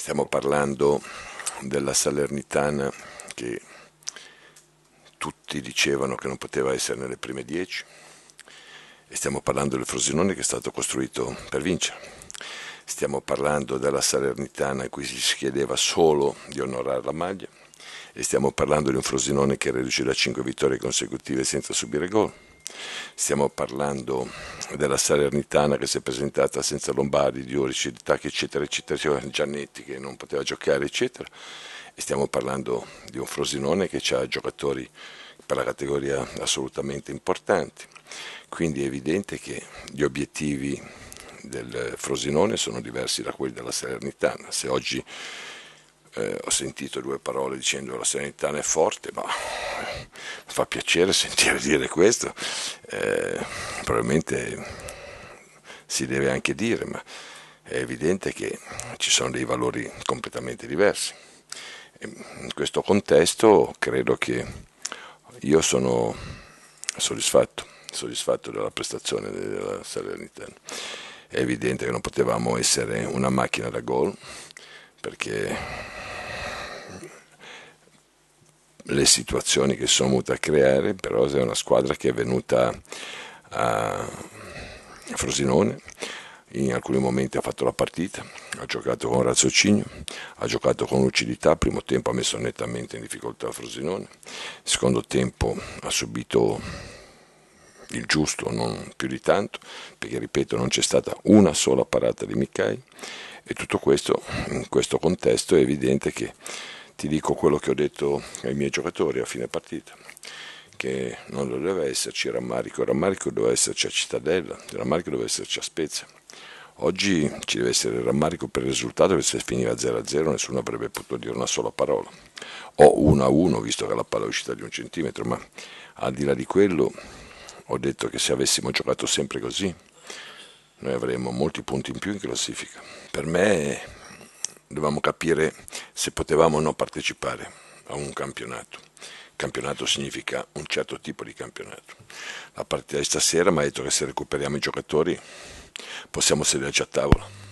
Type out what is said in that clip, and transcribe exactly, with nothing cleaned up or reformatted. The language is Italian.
Stiamo parlando della Salernitana che tutti dicevano che non poteva essere nelle prime dieci e stiamo parlando del Frosinone che è stato costruito per vincere. Stiamo parlando della Salernitana in cui si chiedeva solo di onorare la maglia e stiamo parlando di un Frosinone che è reduce da cinque vittorie consecutive senza subire gol. Stiamo parlando della Salernitana che si è presentata senza Lombardi, Diorici, Tacchi, eccetera, eccetera, Giannetti che non poteva giocare, eccetera. E stiamo parlando di un Frosinone che ha giocatori per la categoria assolutamente importanti. Quindi è evidente che gli obiettivi del Frosinone sono diversi da quelli della Salernitana. Se oggi eh, ho sentito due parole dicendo che la Salernitana è forte, ma mi fa piacere sentire dire questo, eh, probabilmente si deve anche dire, ma è evidente che ci sono dei valori completamente diversi. E in questo contesto credo che io sono soddisfatto, soddisfatto della prestazione della Salernitana. È evidente che non potevamo essere una macchina da gol perché le situazioni che sono venute a creare, però è una squadra che è venuta a Frosinone, in alcuni momenti ha fatto la partita, ha giocato con raziocinio, ha giocato con lucidità, primo tempo ha messo nettamente in difficoltà Frosinone, secondo tempo ha subito il giusto, non più di tanto, perché ripeto non c'è stata una sola parata di Miccai e tutto questo, in questo contesto è evidente che ti dico quello che ho detto ai miei giocatori a fine partita, che non doveva esserci rammarico, il rammarico doveva esserci a Cittadella, il rammarico doveva esserci a Spezia. Oggi ci deve essere il rammarico per il risultato, che se finiva zero a zero nessuno avrebbe potuto dire una sola parola, o uno a uno visto che la palla è uscita di un centimetro, ma al di là di quello ho detto che se avessimo giocato sempre così noi avremmo molti punti in più in classifica. Per me dovevamo capire se potevamo o no partecipare a un campionato. Campionato significa un certo tipo di campionato. La partita di stasera mi ha detto che se recuperiamo i giocatori possiamo sederci a tavola.